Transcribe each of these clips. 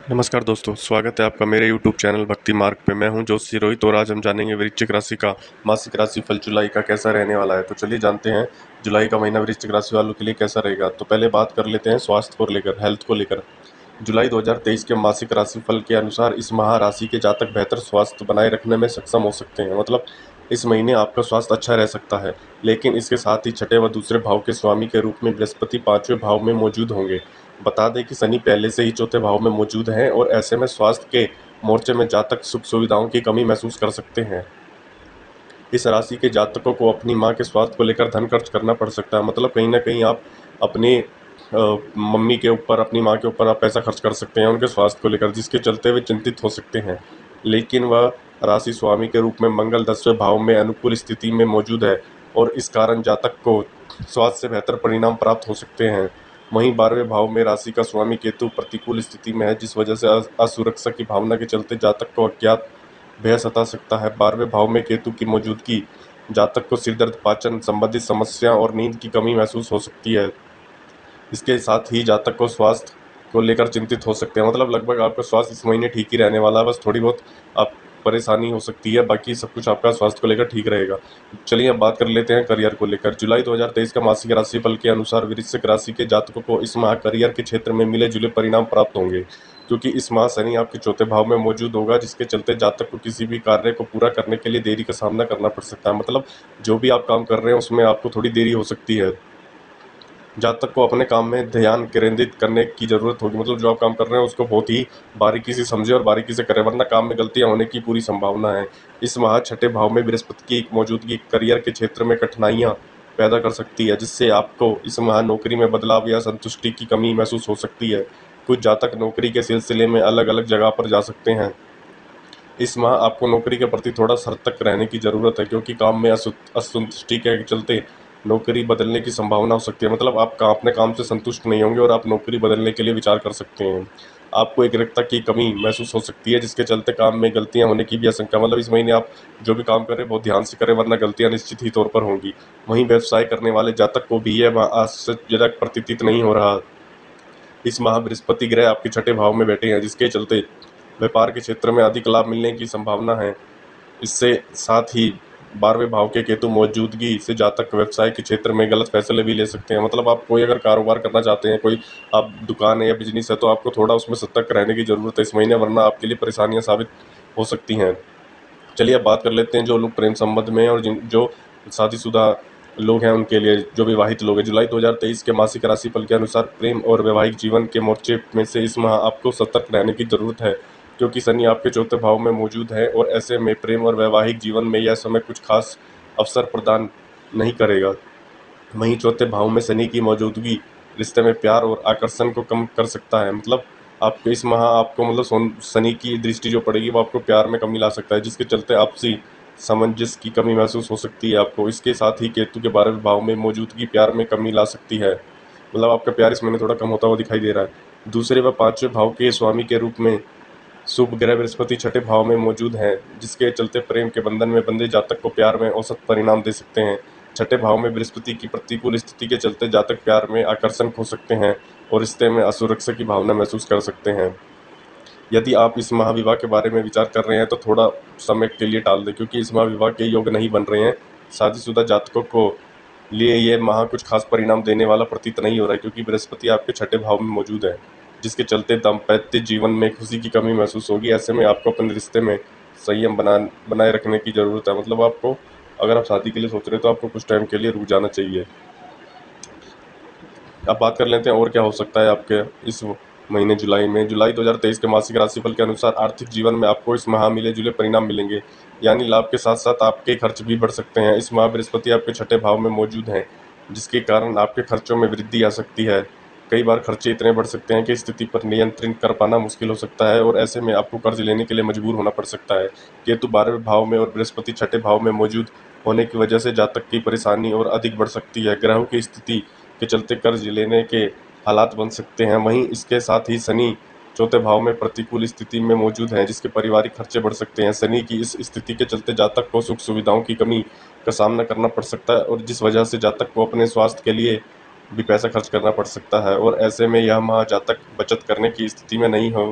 नमस्कार दोस्तों, स्वागत है आपका मेरे YouTube चैनल भक्ति मार्ग पे। मैं हूं जोशी रोहित और आज हम जानेंगे वृश्चिक राशि का मासिक राशिफल जुलाई का कैसा रहने वाला है। तो चलिए जानते हैं जुलाई का महीना वृश्चिक राशि वालों के लिए कैसा रहेगा। तो पहले बात कर लेते हैं स्वास्थ्य को लेकर, हेल्थ को लेकर। जुलाई 2023 के मासिक राशिफल के अनुसार इस माह राशि के जातक बेहतर स्वास्थ्य बनाए रखने में सक्षम हो सकते हैं। मतलब इस महीने आपका स्वास्थ्य अच्छा रह सकता है, लेकिन इसके साथ ही छठे व दूसरे भाव के स्वामी के रूप में बृहस्पति पांचवें भाव में मौजूद होंगे। बता दें कि शनि पहले से ही चौथे भाव में मौजूद हैं और ऐसे में स्वास्थ्य के मोर्चे में जातक सुख सुविधाओं की कमी महसूस कर सकते हैं। इस राशि के जातकों को अपनी माँ के स्वास्थ्य को लेकर धन खर्च करना पड़ सकता है। मतलब कहीं ना कहीं आप अपनी मम्मी के ऊपर, अपनी माँ के ऊपर आप पैसा खर्च कर सकते हैं उनके स्वास्थ्य को लेकर, जिसके चलते वे चिंतित हो सकते हैं। लेकिन वह राशि स्वामी के रूप में मंगल 10वें भाव में अनुकूल स्थिति में मौजूद है और इस कारण जातक को स्वास्थ्य से बेहतर परिणाम प्राप्त हो सकते हैं। वहीं 12वें भाव में राशि का स्वामी केतु प्रतिकूल स्थिति में है, जिस वजह से असुरक्षा की भावना के चलते जातक को अज्ञात भय सता सकता है। 12वें भाव में केतु की मौजूदगी जातक को सिरदर्द, पाचन संबंधित समस्या और नींद की कमी महसूस हो सकती है। इसके साथ ही जातक को स्वास्थ्य को लेकर चिंतित हो सकते हैं। मतलब लगभग आपका स्वास्थ्य इस महीने ठीक ही रहने वाला है, बस थोड़ी बहुत आप परेशानी हो सकती है, बाकी सब कुछ आपका स्वास्थ्य को लेकर ठीक रहेगा। चलिए अब बात कर लेते हैं करियर को लेकर। जुलाई 2023 का मासिक राशिफल के अनुसार वृश्चिक राशि के जातकों को इस माह करियर के क्षेत्र में मिले जुले परिणाम प्राप्त होंगे, क्योंकि इस माह शनि आपके चौथे भाव में मौजूद होगा, जिसके चलते जातक को किसी भी कार्य को पूरा करने के लिए देरी का सामना करना पड़ सकता है। मतलब जो भी आप काम कर रहे हैं उसमें आपको थोड़ी देरी हो सकती है। जातक को अपने काम में ध्यान केंद्रित करने की जरूरत होगी। मतलब जो आप काम कर रहे हैं उसको बहुत ही बारीकी से समझे और बारीकी से करें, वरना काम में गलतियां होने की पूरी संभावना है। इस माह छठे भाव में बृहस्पति की मौजूदगी करियर के क्षेत्र में कठिनाइयां पैदा कर सकती है, जिससे आपको इस माह नौकरी में बदलाव या संतुष्टि की कमी महसूस हो सकती है। कुछ जातक नौकरी के सिलसिले में अलग अलग जगह पर जा सकते हैं। इस माह आपको नौकरी के प्रति थोड़ा सतर्क रहने की ज़रूरत है, क्योंकि काम में असंतुष्टि के चलते नौकरी बदलने की संभावना हो सकती है। मतलब आप अपने काम से संतुष्ट नहीं होंगे और आप नौकरी बदलने के लिए विचार कर सकते हैं। आपको एकाग्रता की कमी महसूस हो सकती है, जिसके चलते काम में गलतियां होने की भी आशंका। मतलब इस महीने आप जो भी काम करें बहुत ध्यान से करें, वरना गलतियां निश्चित ही तौर पर होंगी। वहीं व्यवसाय करने वाले जातक को भी यह माह आश्चर्यजनक प्रतीत नहीं हो रहा। इस माह बृहस्पति ग्रह आपके छठे भाव में बैठे हैं, जिसके चलते व्यापार के क्षेत्र में अधिक लाभ मिलने की संभावना है। इससे साथ ही 12वें भाव के केतु मौजूदगी से जातक व्यवसाय के क्षेत्र में गलत फैसले भी ले सकते हैं। मतलब आप कोई अगर कारोबार करना चाहते हैं, कोई आप दुकान है या बिजनेस है, तो आपको थोड़ा उसमें सतर्क रहने की ज़रूरत है इस महीने, वरना आपके लिए परेशानियां साबित हो सकती हैं। चलिए अब बात कर लेते हैं जो लोग प्रेम संबंध में हैं और जिन जो शादीशुदा लोग हैं उनके लिए, जो विवाहित लोग हैं। जुलाई 2023 के मासिक राशिफल के अनुसार प्रेम और वैवाहिक जीवन के मोर्चे में से इस माह आपको सतर्क रहने की जरूरत है, क्योंकि शनि आपके चौथे भाव में मौजूद है और ऐसे में प्रेम और वैवाहिक जीवन में यह समय कुछ खास अवसर प्रदान नहीं करेगा। वहीं चौथे भाव में शनि की मौजूदगी रिश्ते में प्यार और आकर्षण को कम कर सकता है। मतलब आपको इस माह आपको मतलब शनि की दृष्टि जो पड़ेगी वो आपको प्यार में कमी ला सकता है, जिसके चलते आपसी सामंजस्य की कमी महसूस हो सकती है आपको। इसके साथ ही केतु के 12वें भाव में मौजूदगी प्यार में कमी ला सकती है। मतलब आपका प्यार इस महीने थोड़ा कम होता हुआ दिखाई दे रहा है। दूसरे व पांचवें भाव के स्वामी के रूप में शुभ ग्रह बृहस्पति छठे भाव में मौजूद हैं, जिसके चलते प्रेम के बंधन में बंधे जातक को प्यार में औसत परिणाम दे सकते हैं। छठे भाव में बृहस्पति की प्रतिकूल स्थिति के चलते जातक प्यार में आकर्षण खो सकते हैं और रिश्ते में असुरक्षा की भावना महसूस कर सकते हैं। यदि आप इस माह विवाह के बारे में विचार कर रहे हैं तो थोड़ा समय के लिए टाल दें, क्योंकि इस माह विवाह के योग नहीं बन रहे हैं। शादीशुदा जातकों को लिए ये माह कुछ खास परिणाम देने वाला प्रतीत नहीं हो रहा है, क्योंकि बृहस्पति आपके छठे भाव में मौजूद है, जिसके चलते दाम्पत्य जीवन में खुशी की कमी महसूस होगी। ऐसे में आपको अपने रिश्ते में संयम बनाए रखने की ज़रूरत है। मतलब आपको, अगर आप शादी के लिए सोच रहे हो तो आपको कुछ टाइम के लिए रुक जाना चाहिए। अब बात कर लेते हैं और क्या हो सकता है आपके इस महीने जुलाई में। जुलाई 2023 के मासिक राशिफल के अनुसार आर्थिक जीवन में आपको इस माह मिले जुले परिणाम मिलेंगे, यानी लाभ के साथ साथ आपके खर्च भी बढ़ सकते हैं। इस माह बृहस्पति आपके छठे भाव में मौजूद हैं, जिसके कारण आपके खर्चों में वृद्धि आ सकती है। कई बार खर्चे इतने बढ़ सकते हैं कि स्थिति पर नियंत्रण कर पाना मुश्किल हो सकता है और ऐसे में आपको कर्ज लेने के लिए मजबूर होना पड़ सकता है। केतु 12वें भाव में और बृहस्पति छठे भाव में मौजूद होने की वजह से जातक की परेशानी और अधिक बढ़ सकती है। ग्रहों की स्थिति के चलते कर्ज लेने के हालात बन सकते हैं। वहीं इसके साथ ही शनि चौथे भाव में प्रतिकूल स्थिति में मौजूद हैं, जिसके पारिवारिक खर्चे बढ़ सकते हैं। शनि की इस स्थिति के चलते जातक को सुख सुविधाओं की कमी का सामना करना पड़ सकता है और जिस वजह से जातक को अपने स्वास्थ्य के लिए भी पैसा खर्च करना पड़ सकता है और ऐसे में यह माह जातक बचत करने की स्थिति में नहीं हो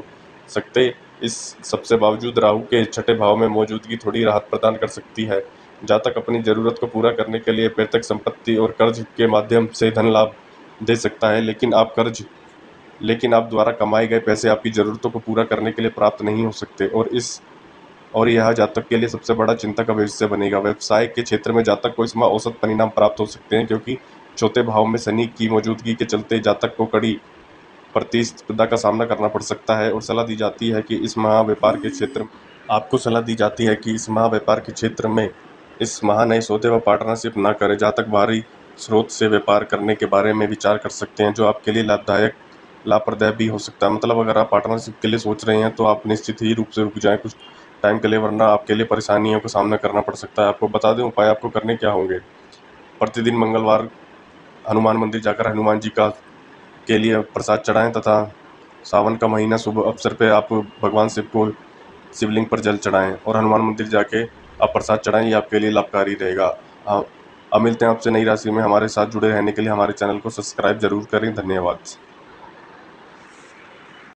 सकते। इस सबसे बावजूद राहु के छठे भाव में मौजूदगी थोड़ी राहत प्रदान कर सकती है। जातक अपनी ज़रूरत को पूरा करने के लिए पैतृक संपत्ति और कर्ज के माध्यम से धन लाभ दे सकता है, लेकिन आप द्वारा कमाए गए पैसे आपकी ज़रूरतों को पूरा करने के लिए प्राप्त नहीं हो सकते, और यह जातक के लिए सबसे बड़ा चिंता का भविष्य बनेगा। व्यवसाय के क्षेत्र में जातक को इस माह औसत परिणाम प्राप्त हो सकते हैं, क्योंकि चौथे भाव में शनि की मौजूदगी के चलते जातक को कड़ी प्रतिस्पर्धा का सामना करना पड़ सकता है। और सलाह दी जाती है कि इस माह व्यापार के क्षेत्र आपको सलाह दी जाती है कि इस माह व्यापार के क्षेत्र में इस माह नए सौदे व पार्टनरशिप ना करें। जातक बाहरी स्रोत से व्यापार करने के बारे में विचार कर सकते हैं, जो आपके लिए लाभप्रदायक भी हो सकता है। मतलब अगर आप पार्टनरशिप के लिए सोच रहे हैं तो आप निश्चित ही रूप से रुक जाएं कुछ टाइम के लिए, वरना आपके लिए परेशानियों का सामना करना पड़ सकता है। आपको बता दें उपाय आपको करने क्या होंगे। प्रतिदिन मंगलवार हनुमान मंदिर जाकर हनुमान जी का के लिए प्रसाद चढ़ाएं, तथा सावन का महीना शुभ अवसर पे आप भगवान शिव को शिवलिंग पर जल चढ़ाएं और हनुमान मंदिर जाके आप प्रसाद चढ़ाएं। ये आपके लिए लाभकारी रहेगा। हाँ, अब मिलते हैं आपसे नई राशि में। हमारे साथ जुड़े रहने के लिए हमारे चैनल को सब्सक्राइब जरूर करें। धन्यवाद।